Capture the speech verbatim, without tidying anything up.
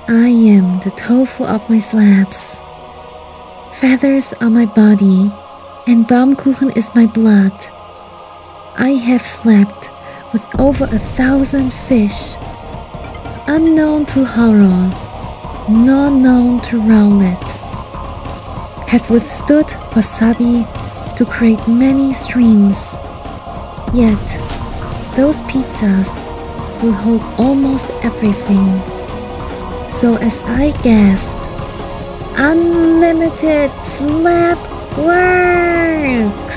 I am the tofu of my slabs. Feathers are my body, and Baumkuchen is my blood. I have slept with over a thousand fish, unknown to horror, nor known to Rowlet. Have withstood wasabi to create many streams. Yet, those pizzas will hold almost everything. So as I gasp, unlimited slab world!